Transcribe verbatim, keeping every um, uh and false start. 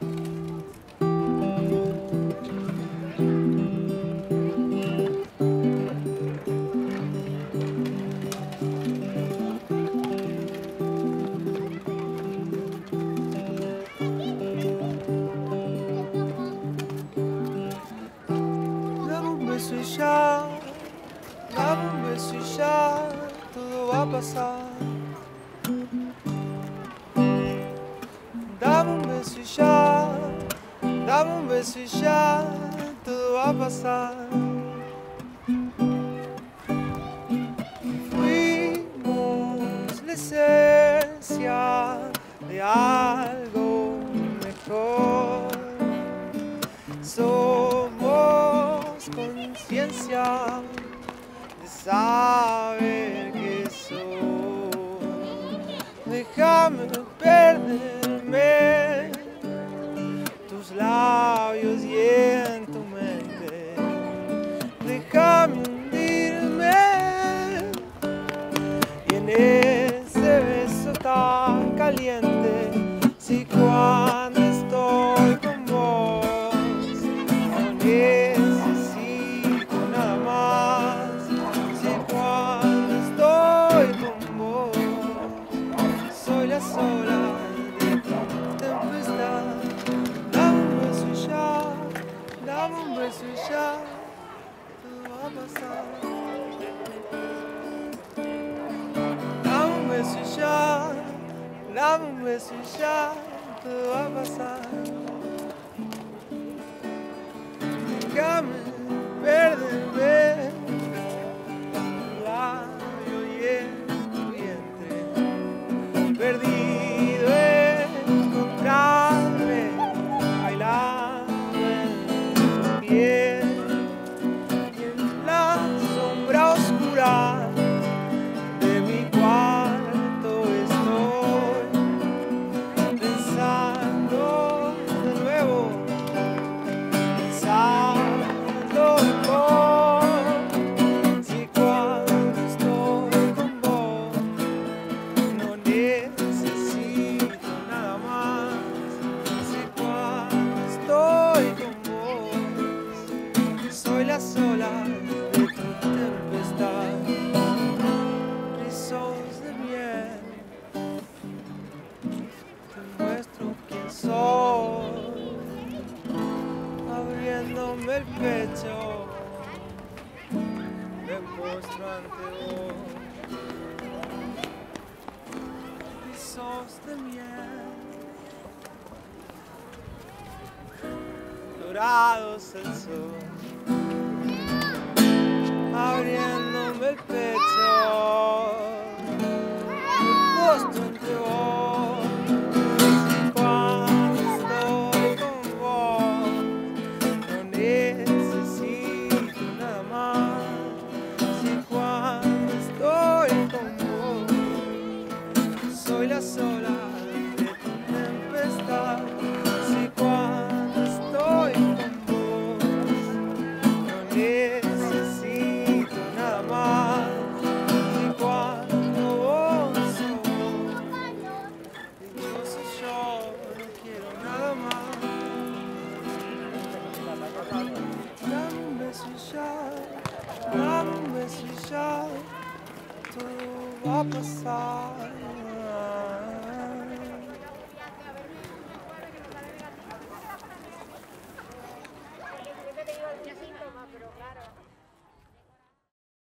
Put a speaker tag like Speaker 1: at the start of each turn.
Speaker 1: beso y ya, dame un beso y ya, todo va a pasar. Dame un beso y ya, dame un beso y ya, todo va a pasar. Fuimos la esencia de algo mejor. Somos conciencia de saber que soy. Déjame perderme tus labios y en tu mente. Déjame hundirme y en ese beso tan caliente. Si cuando estoy con vos no necesito nada más. Si cuando estoy con vos soy la sola de tu tempestad. Dame un beso y ya, dame un beso y ya, todo va a pasar. Dame un beso y ya, dame un beso y ya, todo va a pasar. Déjame perderme tu labio y en tu vientre. Perdido encontrarme, bailando en tu piel y en la sombra oscura de mi cuarto estoy pensando de nuevo, pensando en vos. Si cuando estoy con vos no necesito nada más. Si cuando estoy con vos soy la sola de tu tempestad. Rizos de miel, te muestro quién soy, abriéndome el pecho, me postro ante vos. Rizos de miel, dorados el sol, abriéndome el pecho, me postro ante vos. Si cuando estoy con vos no necesito nada más. Si cuando estoy con vos soy la sola de tu tempestad. Si cuando estoy con vos no necesito nada más. Si cuando vos sos dichoso yo no quiero nada más. Dame un beso y ya, dame un beso y ya, todo va a pasar.
Speaker 2: Siempre te digo el síntoma, pero claro.